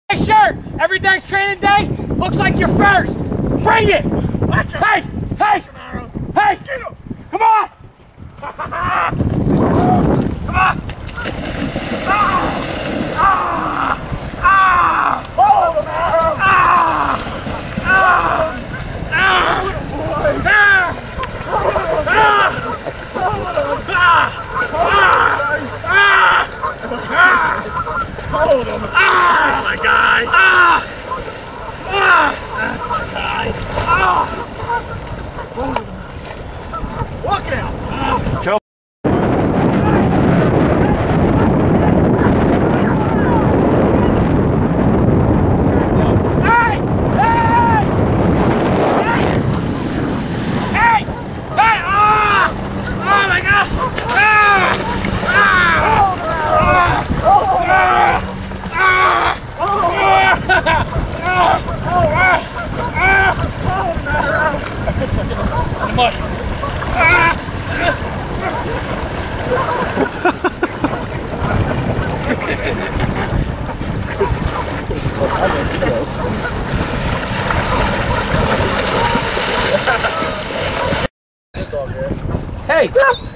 Hey, sure, everything's training day. Looks like you're first. Bring it. Hey, hey, hey, come on. Come on. Hold him, Arrow. Hold him. Oh my God. Look out. Joe. Hey!